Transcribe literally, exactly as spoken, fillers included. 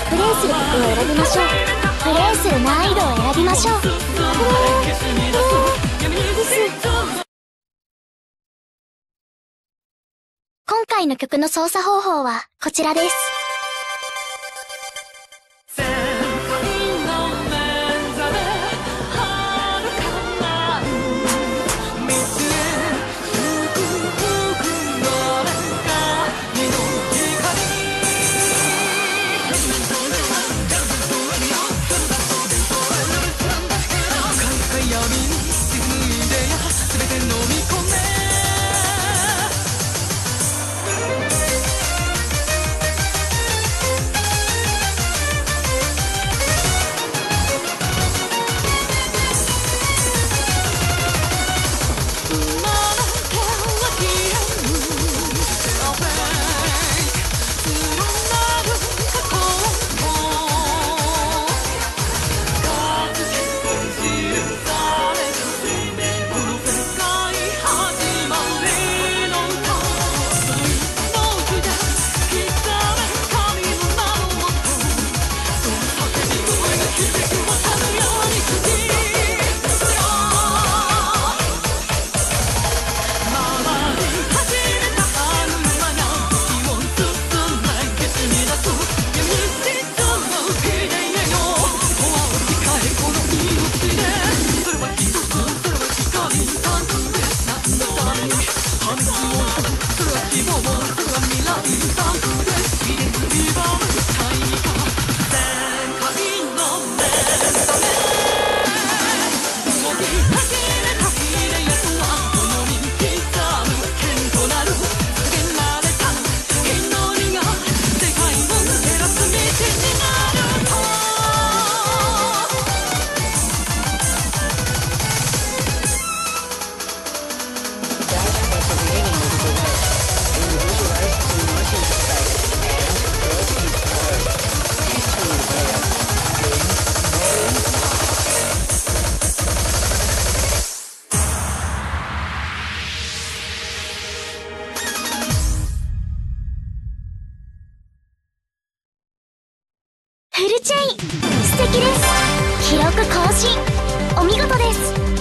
プレイする曲を選びましょう。プレイする難易度を選びましょう。プレイプレイです。今回の曲の操作方法はこちらです。フルチェイン、素敵です。記録更新、お見事です。